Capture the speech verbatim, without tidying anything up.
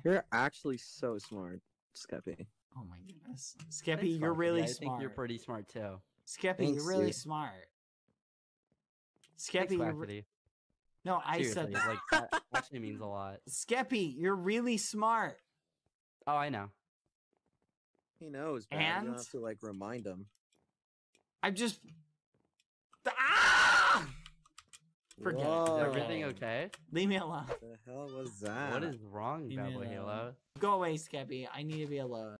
You're actually so smart, Skeppy. Oh my goodness. Thanks, Skeppy, you're Quackity. really I smart. think you're pretty smart too. Skeppy, Thanks, you're really dude. smart. Thanks, Skeppy, you're... Quackity. No, I Seriously, said that. like that actually means a lot. Skeppy, you're really smart. Oh, I know. He knows, man. You And? don't have to like remind him. I'm just... Ah! Forget it. Whoa. Is everything okay? Leave me alone. What the hell was that? What is wrong, Leave me Badboyhalo? alone. Go away, Skeppy. I need to be alone.